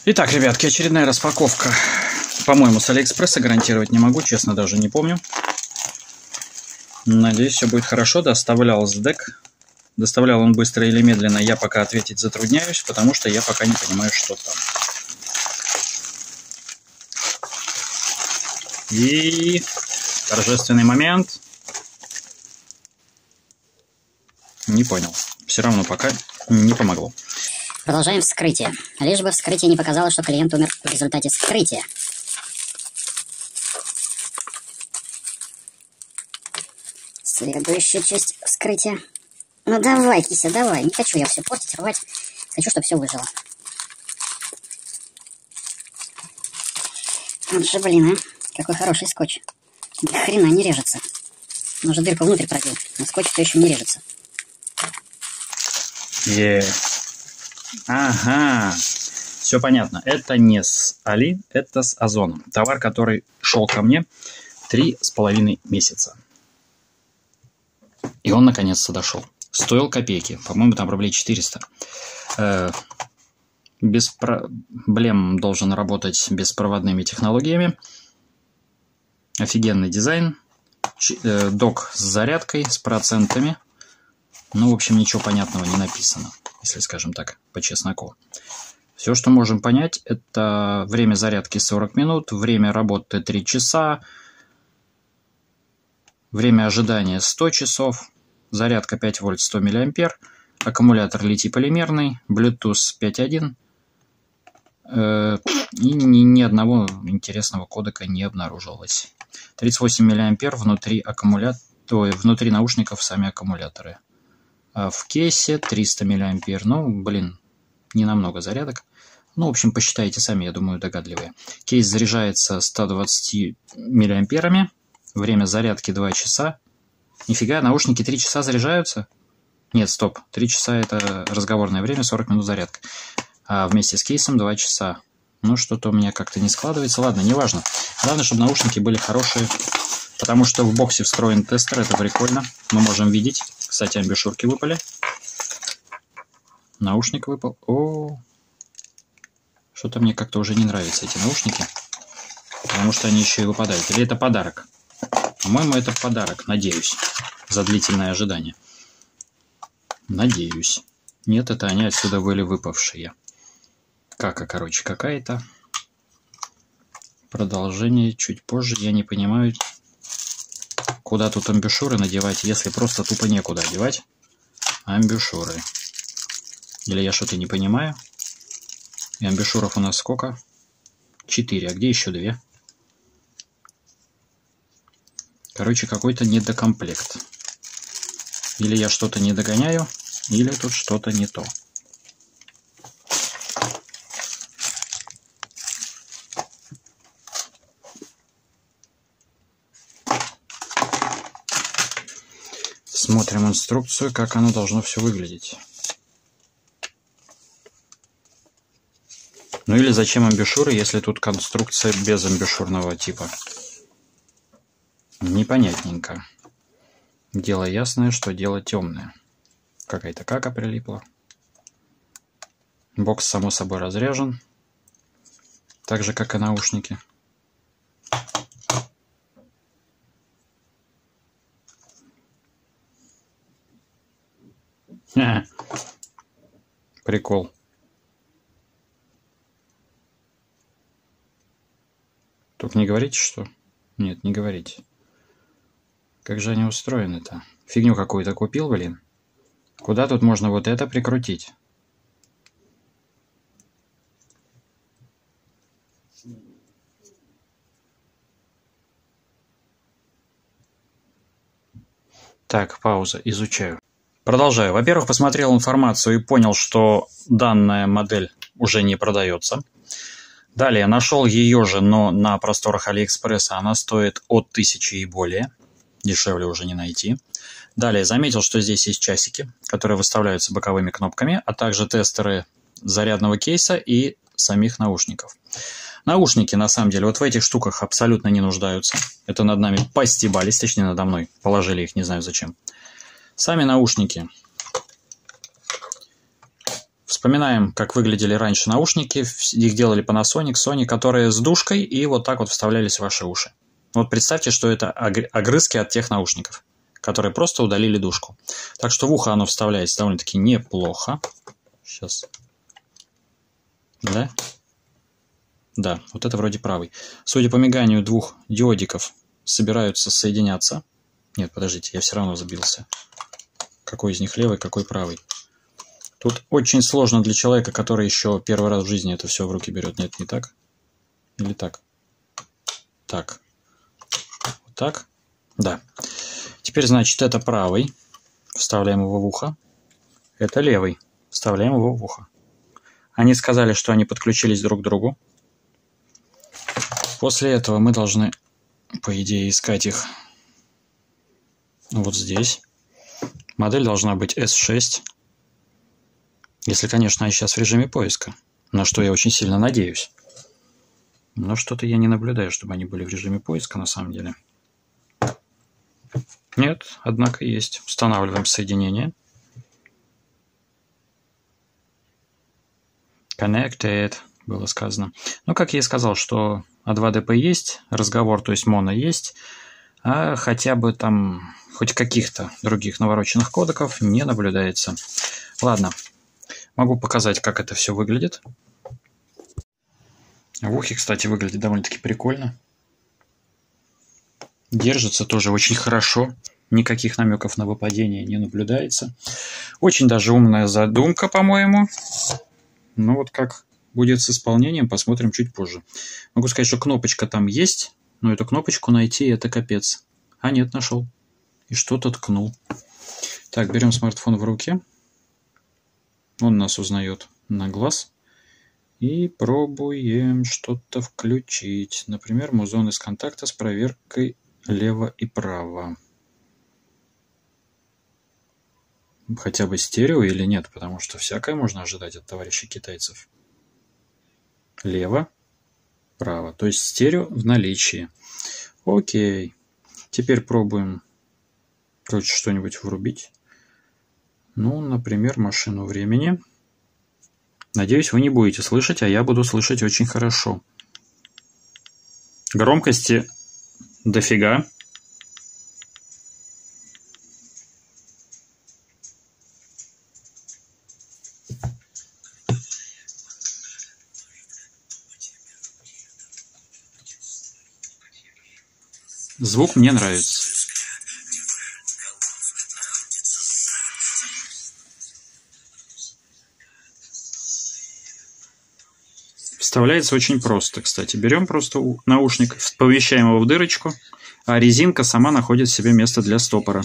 Итак, ребятки, очередная распаковка. По-моему, с Алиэкспресса, гарантировать не могу, честно, даже не помню. Надеюсь, все будет хорошо. Доставлял СДЭК. Доставлял он быстро или медленно, я пока ответить затрудняюсь, потому что я пока не понимаю, что там. И торжественный момент. Не понял. Все равно пока не помогло. Продолжаем вскрытие. Лишь бы вскрытие не показало, что клиент умер в результате вскрытия. Следующая часть вскрытия. Ну давай, Кися, давай. Не хочу я все портить, рвать. Хочу, чтобы все выжило. Вот же, блин, а. Какой хороший скотч. Ни хрена не режется. Может, дырку внутрь пробил, но скотч-то еще не режется. Ага, все понятно. Это не с Али, это с Озоном. Товар, который шел ко мне 3,5 месяца. И он наконец-то дошел. Стоил копейки. По-моему, там рублей 400. Без проблем должен работать беспроводными технологиями. Офигенный дизайн. Док с зарядкой, с процентами. Ну, в общем, ничего понятного не написано, если скажем так, по чесноку. Все, что можем понять, это время зарядки 40 минут, время работы 3 часа, время ожидания 100 часов, зарядка 5 вольт 100 мА, аккумулятор литий-полимерный, Bluetooth 5.1, и ни одного интересного кодека не обнаружилось. 38 мА внутри аккумулятора, внутри наушников сами аккумуляторы. А в кейсе 300 мА. Ну, блин, не намного зарядок. Ну, в общем, посчитайте сами, я думаю, догадливые. Кейс заряжается 120 мА. Время зарядки 2 часа. Нифига, наушники 3 часа заряжаются? Нет, стоп. 3 часа это разговорное время, 40 минут зарядка. А вместе с кейсом 2 часа. Ну, что-то у меня как-то не складывается. Ладно, неважно. Главное, чтобы наушники были хорошие. Потому что в боксе встроен тестер, это прикольно. Мы можем видеть. Кстати, амбушюрки выпали. Наушник выпал. О, что-то мне как-то уже не нравятся эти наушники. Потому что они еще и выпадают. Или это подарок? По-моему, это подарок, надеюсь. За длительное ожидание. Надеюсь. Нет, это они отсюда были выпавшие. Кака, короче, какая-то. Продолжение чуть позже. Я не понимаю, куда тут амбушюры надевать, если просто тупо некуда одевать амбушюры. Или я что-то не понимаю. И амбушюров у нас сколько? 4. А где еще 2? Короче, какой-то недокомплект. Или я что-то не догоняю, или тут что-то не то. Смотрим инструкцию, как оно должно все выглядеть. Ну или зачем амбушюры, если тут конструкция без амбушюрного типа? Непонятненько. Дело ясное, что дело темное. Какая-то кака прилипла. Бокс, само собой, разряжен. Так же, как и наушники. Прикол. Только не говорите, что? Нет, не говорите. Как же они устроены-то? Фигню какую-то купил, блин. Куда тут можно вот это прикрутить? Так, пауза, изучаю. Продолжаю. Во-первых, посмотрел информацию и понял, что данная модель уже не продается. Далее, нашел ее же, но на просторах Алиэкспресса она стоит от 1000 и более. Дешевле уже не найти. Далее, заметил, что здесь есть часики, которые выставляются боковыми кнопками, а также тестеры зарядного кейса и самих наушников. Наушники, на самом деле, вот в этих штуках абсолютно не нуждаются. Это над нами постебались, точнее, надо мной. Положили их, не знаю зачем. Сами наушники Вспоминаем, как выглядели раньше наушники. Их делали Panasonic, Sony, которые с дужкой и вот так вот вставлялись в ваши уши. Вот представьте, что это огрызки от тех наушников, которые просто удалили дужку. Так что в ухо оно вставляется довольно-таки неплохо. Сейчас. Да? Да, вот это вроде правый. Судя по миганию двух диодиков, собираются соединяться. Нет, подождите, я все равно забился. Какой из них левый, какой правый? Тут очень сложно для человека, который еще первый раз в жизни это все в руки берет. Нет, не так? Или так? Так. Вот так? Да. Теперь, значит, это правый. Вставляем его в ухо. Это левый. Вставляем его в ухо. Они сказали, что они подключились друг к другу. После этого мы должны, по идее, искать их вот здесь. Модель должна быть S6. Если, конечно, они сейчас в режиме поиска. На что я очень сильно надеюсь. Но что-то я не наблюдаю, чтобы они были в режиме поиска на самом деле. Нет, однако есть. Устанавливаем соединение. Connected, было сказано. Ну, как я и сказал, что А2ДП есть, разговор, то есть моно есть, а хотя бы там хоть каких-то других навороченных кодеков не наблюдается. Ладно, могу показать, как это все выглядит. В ухе, кстати, выглядит довольно-таки прикольно. Держится тоже очень хорошо. Никаких намеков на выпадение не наблюдается. Очень даже умная задумка, по-моему. Ну вот как будет с исполнением, посмотрим чуть позже. Могу сказать, что кнопочка там есть, но эту кнопочку найти это капец. А нет, нашел. И что-то ткнул. Так, берем смартфон в руки. Он нас узнает на глаз. И пробуем что-то включить. Например, музон из контакта с проверкой лево и право. Хотя бы стерео или нет, потому что всякое можно ожидать от товарищей китайцев. Лево, право. То есть стерео в наличии. Окей. Теперь пробуем, короче, что-нибудь врубить. Ну, например, машину времени. Надеюсь, вы не будете слышать, а я буду слышать очень хорошо. Громкости дофига. Звук мне нравится. Вставляется очень просто, кстати. Берем просто наушник, помещаем его в дырочку, а резинка сама находит в себе место для стопора.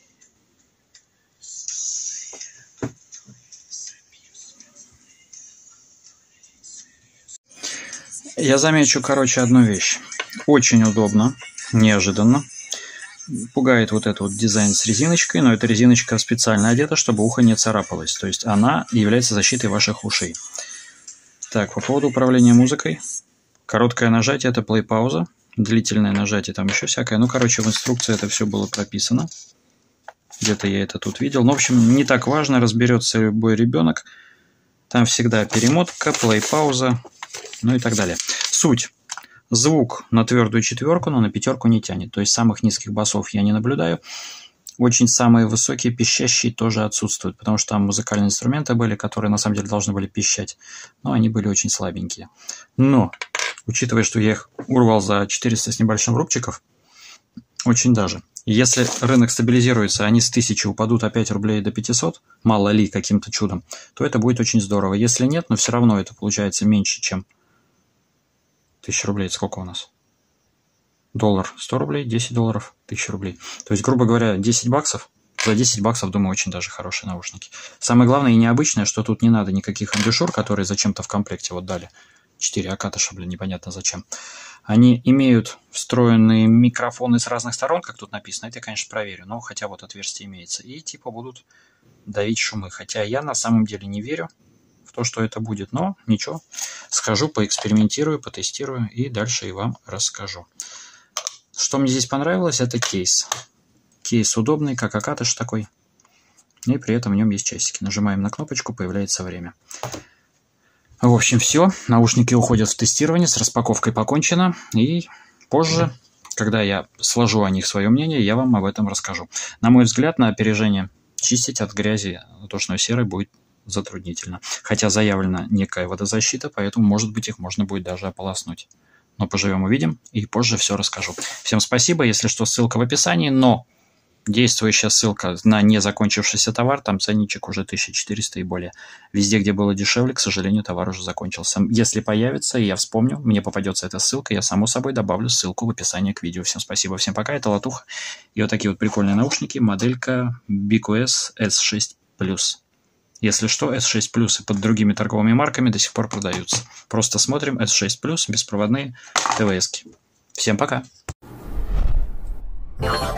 Я замечу, короче, одну вещь. Очень удобно, неожиданно. Пугает вот этот вот дизайн с резиночкой, но эта резиночка специально одета, чтобы ухо не царапалось. То есть она является защитой ваших ушей. Так, по поводу управления музыкой. Короткое нажатие – это плей-пауза. Длительное нажатие – там еще всякое. Ну, короче, в инструкции это все было прописано. Где-то я это тут видел. Но, в общем, не так важно, разберется любой ребенок. Там всегда перемотка, плей-пауза, ну и так далее. Суть. Звук на твердую четверку, но на пятерку не тянет. То есть самых низких басов я не наблюдаю. Очень самые высокие пищащие тоже отсутствуют, потому что там музыкальные инструменты были, которые на самом деле должны были пищать, но они были очень слабенькие. Но, учитывая, что я их урвал за 400 с небольшим рубчиков, очень даже. Если рынок стабилизируется, они с 1000 упадут опять рублей до 500, мало ли каким-то чудом, то это будет очень здорово. Если нет, но все равно это получается меньше, чем 1000 рублей. Это сколько у нас? Доллар 100 рублей, 10 долларов, 1000 рублей. То есть, грубо говоря, 10 баксов. За 10 баксов, думаю, очень даже хорошие наушники. Самое главное и необычное, что тут не надо никаких андюшюр, которые зачем-то в комплекте вот дали. 4 акатыша, блин, непонятно зачем. Они имеют встроенные микрофоны с разных сторон, как тут написано. Это я, конечно, проверю, но хотя вот отверстие имеется. И типа будут давить шумы. Хотя я на самом деле не верю в то, что это будет. Но ничего, схожу, поэкспериментирую, потестирую и дальше и вам расскажу. Что мне здесь понравилось, это кейс. Кейс удобный, как акатыш такой. И при этом в нем есть часики. Нажимаем на кнопочку, появляется время. В общем, все. Наушники уходят в тестирование, с распаковкой покончено. И позже, когда я сложу о них свое мнение, я вам об этом расскажу. На мой взгляд, на опережение чистить от грязи натушной серой будет затруднительно. Хотя заявлена некая водозащита, поэтому, может быть, их можно будет даже ополоснуть. Но поживем увидим, и позже все расскажу. Всем спасибо. Если что, ссылка в описании, но действующая ссылка на незакончившийся товар, там ценничек уже 1400 и более. Везде, где было дешевле, к сожалению, товар уже закончился. Если появится, и я вспомню, мне попадется эта ссылка, я, само собой, добавлю ссылку в описании к видео. Всем спасибо, всем пока, это Латуха. И вот такие вот прикольные наушники, моделька BQS S6 Plus. Если что, S6 Plus и под другими торговыми марками до сих пор продаются. Просто смотрим S6 Plus, беспроводные ТВС-ки. Всем пока!